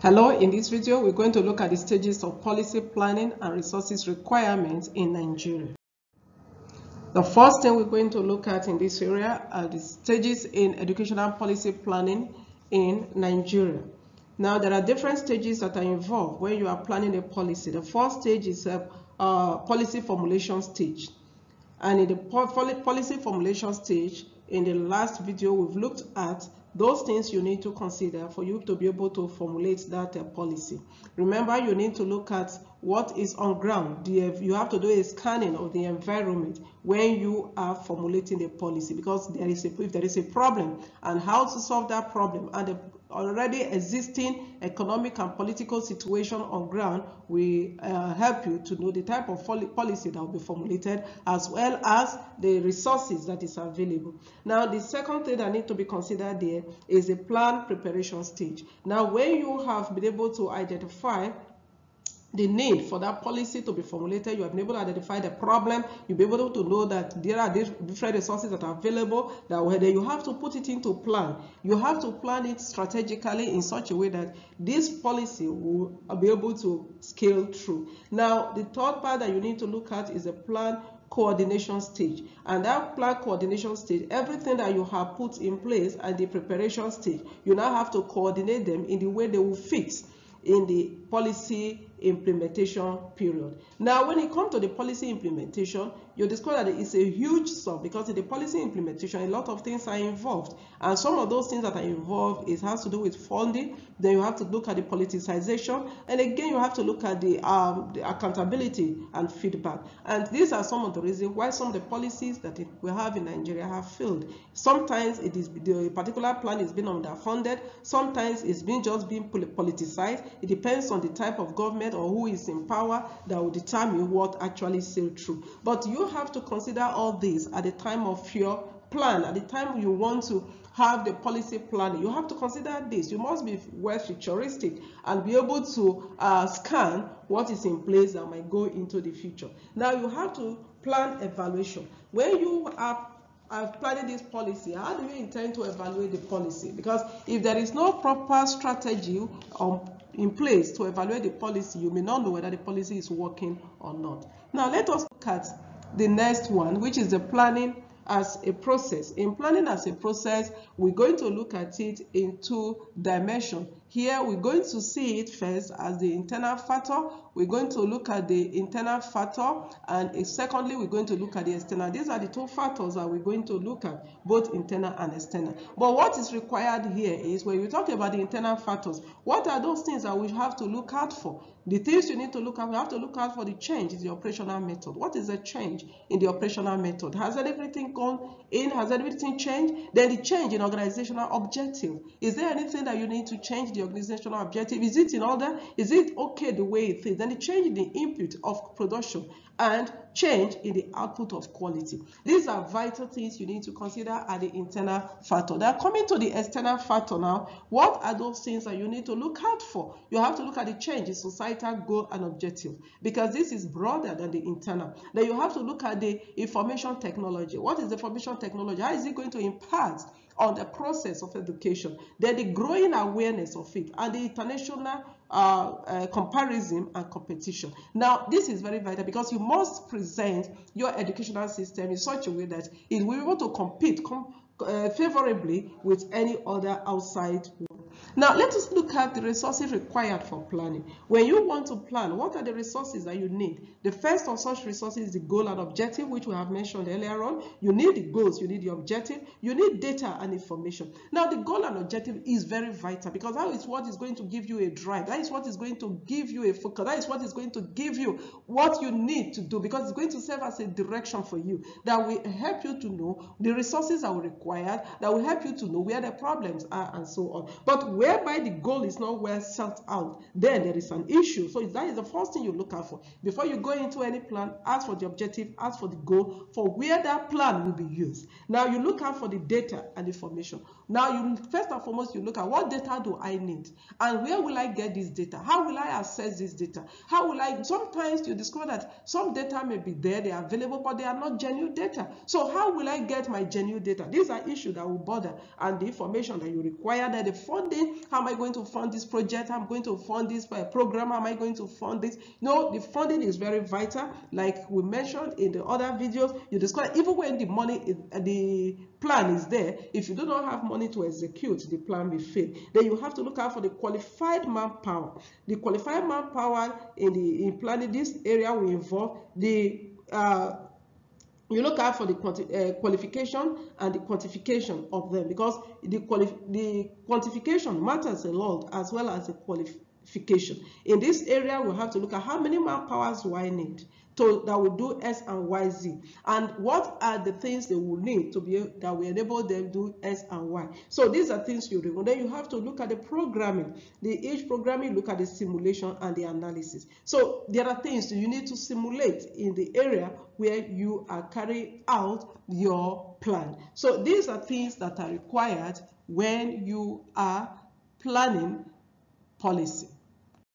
Hello, in this video, we're going to look at the stages of policy planning and resources requirements in Nigeria. The first thing we're going to look at in this area are the stages in educational policy planning in Nigeria. Now, there are different stages that are involved when you are planning a policy. The first stage is a policy formulation stage. And in the policy formulation stage, in the last video, we've looked at those things you need to consider for you to be able to formulate that policy. Remember, you need to look at what is on ground. You have to do a scanning of the environment when you are formulating a policy, because if there is a problem and how to solve that problem, and the already existing economic and political situation on ground will help you to know the type of policy that will be formulated, as well as the resources that is available. Now, the second thing that needs to be considered there is the plan preparation stage. Now, when you have been able to identify the need for that policy to be formulated, you have been able to identify the problem, you'll be able to know that there are different resources that are available, that then you have to put it into plan. You have to plan it strategically in such a way that this policy will be able to scale through. Now, the third part that you need to look at is the plan coordination stage. And that plan coordination stage, everything that you have put in place at the preparation stage, you now have to coordinate them in the way they will fit in the policy implementation period. Now, when it comes to the policy implementation, you discover that it's a huge sum, because in the policy implementation, a lot of things are involved. And some of those things that are involved has to do with funding. Then you have to look at the politicization. And again, you have to look at the accountability and feedback. And these are some of the reasons why some of the policies that we have in Nigeria have failed. Sometimes the particular plan is being underfunded. Sometimes it's just being politicized. It depends on the type of government or who is in power that will determine what actually sailed through. But you have to consider all this at the time of your plan, at the time you want to have the policy planning. You have to consider this. You must be well futuristic and be able to scan what is in place that might go into the future. Now, you have to plan evaluation. When you are planning this policy, how do you intend to evaluate the policy? Because if there is no proper strategy in place to evaluate the policy, you may not know whether the policy is working or not. Now, let us look at the next one, which is the planning as a process. In planning as a process, we're going to look at it in two dimensions. Here, we're going to see it first as the internal factor. We're going to look at the internal factor, and secondly, we're going to look at the external. These are the two factors that we're going to look at, both internal and external. But what is required here is, when we talk about the internal factors, what are those things that we have to look out for? The things you need to look at, we have to look out for the change in the operational method. What is the change in the operational method? Has everything gone in? Has everything changed? Then the change in organizational objective. Is there anything that you need to change the organizational objective? Is it in order? Is it okay the way it is? Then the change in the input of production and change in the output of quality. These are vital things you need to consider at the internal factor. Now, coming to the external factor now, what are those things that you need to look out for? You have to look at the change in societal goal and objective, because this is broader than the internal. Then you have to look at the information technology. What is the information technology? How is it going to impact on the process of education? Then the growing awareness of it, and the international comparison and competition. Now, this is very vital, because you must present your educational system in such a way that it will be able to compete favorably with any other outside world. Now, let us look at the resources required for planning. When you want to plan, what are the resources that you need? The first of such resources is the goal and objective, which we have mentioned earlier on. You need the goals, you need the objective, you need data and information. Now, the goal and objective is very vital, because that is what is going to give you a drive. That is what is going to give you a focus. That is what is going to give you what you need to do, because it's going to serve as a direction for you that will help you to know the resources that are required, that will help you to know where the problems are, and so on. But whereby the goal is not well set out, then there is an issue. So that is the first thing you look out for. Before you go into any plan, ask for the objective, ask for the goal, for where that plan will be used. Now, you look out for the data and information. Now, you first and foremost, you look at what data do I need, and where will I get this data? How will I access this data? How will I? Sometimes you discover that some data may be there, they are available, but they are not genuine data. So how will I get my genuine data? These are issues that will bother, and the information that you require, that the funding. How am I going to fund this project? I'm going to fund this program. How am I going to fund this? No, the funding is very vital. Like we mentioned in the other videos, you discover even when the money is, the plan is there, if you do not have money to execute, the plan will fail. Then you have to look out for the qualified manpower. The qualified manpower in planning this area will involve the you look out for the qualification and the quantification of them, because the quantification matters a lot as well as the qualification. In this area, we have to look at how many manpowers do I need that will do X and Y, Z, and what are the things they will need to be that will enable them to do X and Y. So these are things you do. Then you have to look at the programming. Each programming, look at the simulation and the analysis. So there are things you need to simulate in the area where you are carrying out your plan. So these are things that are required when you are planning policy.